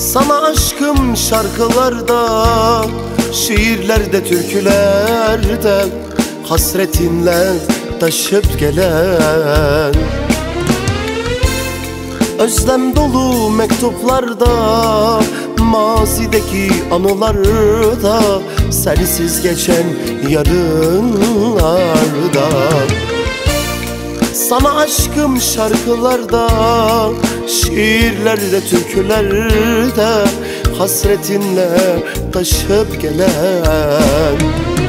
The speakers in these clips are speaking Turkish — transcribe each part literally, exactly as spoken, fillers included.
Sana aşkım şarkılarda, şiirlerde, türkülerde, hasretinle taşıp gelen, özlem dolu mektuplarda, mazideki anılarda, sensiz geçen yarınlarda. Sana aşkım şarkılarda, şiirlerde, türkülerde, hasretinle taşıp gelen,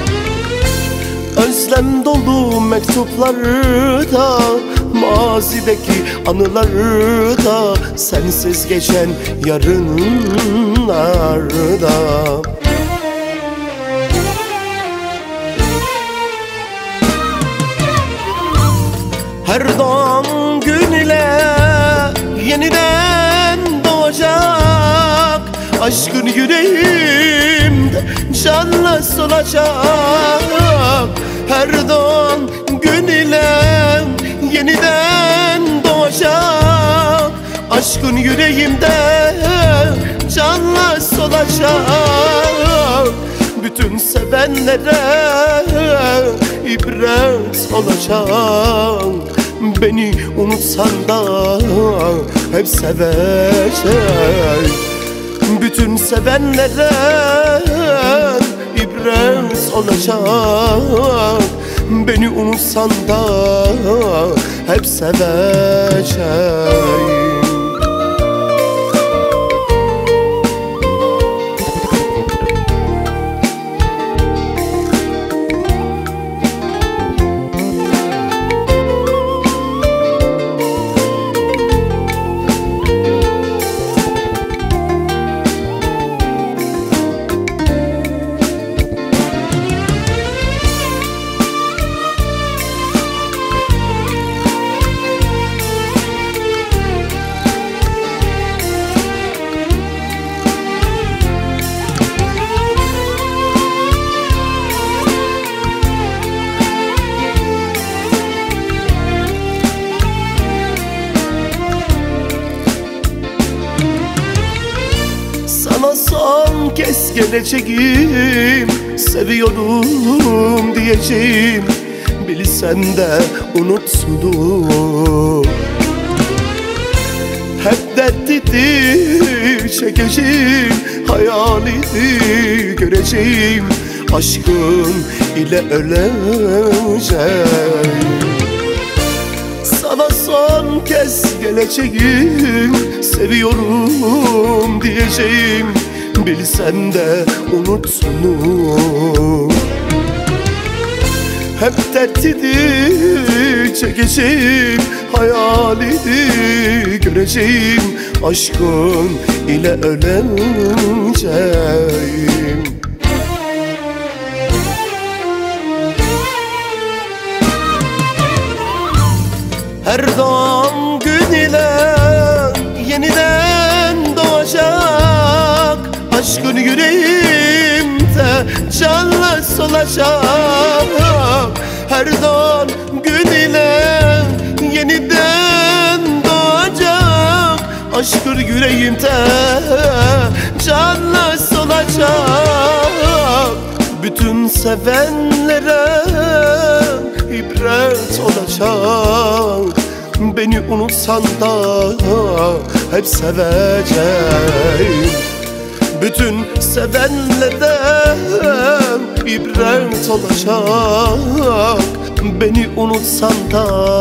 özlem dolu mektuplarda, mazideki anılarda, sensiz geçen yarınlarda. Her doğan gün ile yeniden doğacak, aşkın yüreğimde canla solacak. Her doğan gün ile yeniden doğacak, aşkın yüreğimde canla solacak. Bütün sevenlere ibret olacak. Beni unutsan da hep sevecek. Bütün sevenlere ibret olacak. Beni unutsan da hep sevecek. Sana son kez geleceğim, seviyorum diyeceğim. Bilsen de unutsun. Hep dertlidir çekeceğim, hayalini göreceğim. Aşkın ile öleceğim. Sana son kez geleceğim, seviyorum diyeceğim. Bilsen de unutsun. Hep dertlidir çekeceğim, hayalini göreceğim. Aşkın ile öleceğim. Her doğan gün ile yeniden doğacak, aşkın yüreğimde canla solacak. Her doğan gün ile yeniden doğacak, aşkın yüreğimde canla solacak. Bütün sevenlere ibret olacak. Beni unutsan da hep seveceğim. Bütün sevenlere ibret olacak. Beni unutsan da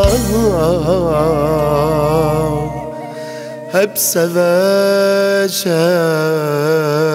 hep seveceğim.